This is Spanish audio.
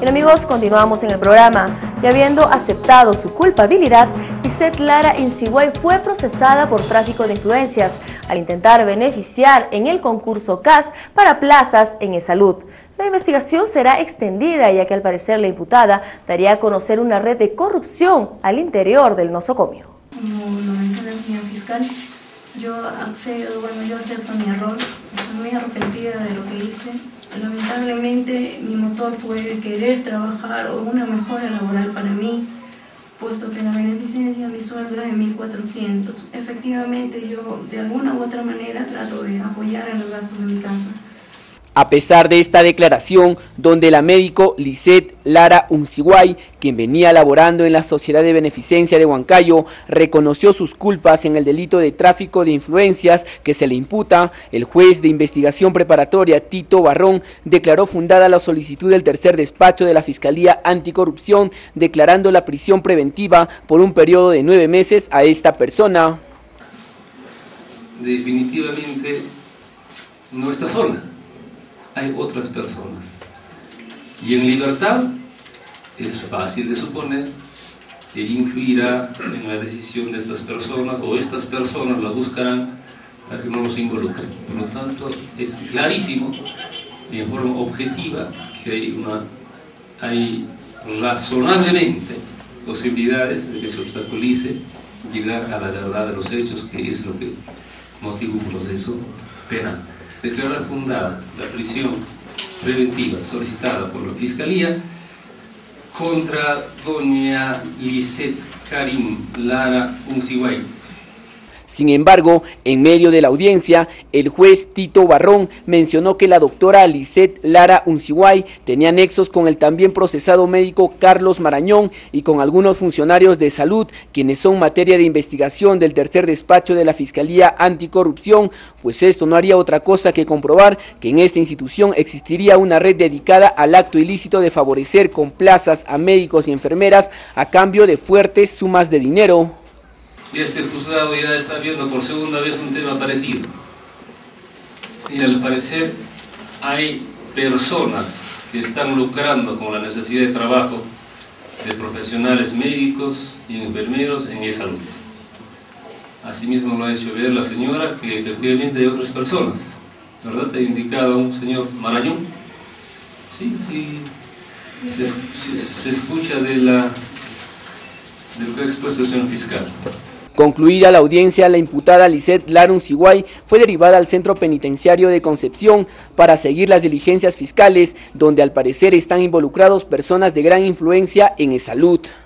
Bien amigos, continuamos en el programa y habiendo aceptado su culpabilidad, Lisette Lara Unciguay fue procesada por tráfico de influencias al intentar beneficiar en el concurso CAS para plazas en E-Salud. La investigación será extendida ya que al parecer la imputada daría a conocer una red de corrupción al interior del nosocomio. Como lo menciona el señor fiscal, yo acepto mi error, estoy muy arrepentida de lo que hice. Lamentablemente mi motor fue el querer trabajar o una mejora laboral para mí, puesto que la beneficencia mi sueldo es de 1.400. Efectivamente yo de alguna u otra manera trato de apoyar en los gastos de mi casa. A pesar de esta declaración, donde la médico Lisette Lara Unciguay, quien venía laborando en la Sociedad de Beneficencia de Huancayo, reconoció sus culpas en el delito de tráfico de influencias que se le imputa, el juez de investigación preparatoria Tito Barrón declaró fundada la solicitud del tercer despacho de la Fiscalía Anticorrupción, declarando la prisión preventiva por un periodo de 9 meses a esta persona. Definitivamente no está sola. Hay otras personas. Y en libertad es fácil de suponer que influirá en la decisión de estas personas o estas personas la buscarán para que no los involucren. Por lo tanto, es clarísimo, en forma objetiva, que hay razonablemente posibilidades de que se obstaculice llegar a la verdad de los hechos, que es lo que motiva un proceso penal. Declarar fundada la prisión preventiva solicitada por la Fiscalía contra doña Lisette Lara Unciguay. Sin embargo, en medio de la audiencia, el juez Tito Barrón mencionó que la doctora Lisette Lara Unciguay tenía nexos con el también procesado médico Carlos Marañón y con algunos funcionarios de salud, quienes son materia de investigación del tercer despacho de la Fiscalía Anticorrupción, pues esto no haría otra cosa que comprobar que en esta institución existiría una red dedicada al acto ilícito de favorecer con plazas a médicos y enfermeras a cambio de fuertes sumas de dinero. Este juzgado ya está viendo por segunda vez un tema parecido. Y al parecer hay personas que están lucrando con la necesidad de trabajo de profesionales médicos y enfermeros en E-Salud. Asimismo lo ha hecho ver la señora que efectivamente hay otras personas. ¿Verdad? Ha indicado un señor Marañón. Sí, se escucha de lo que ha expuesto el señor fiscal. Concluida la audiencia, la imputada Lisette Lara Unciguay fue derivada al Centro Penitenciario de Concepción para seguir las diligencias fiscales, donde al parecer están involucrados personas de gran influencia en E-Salud.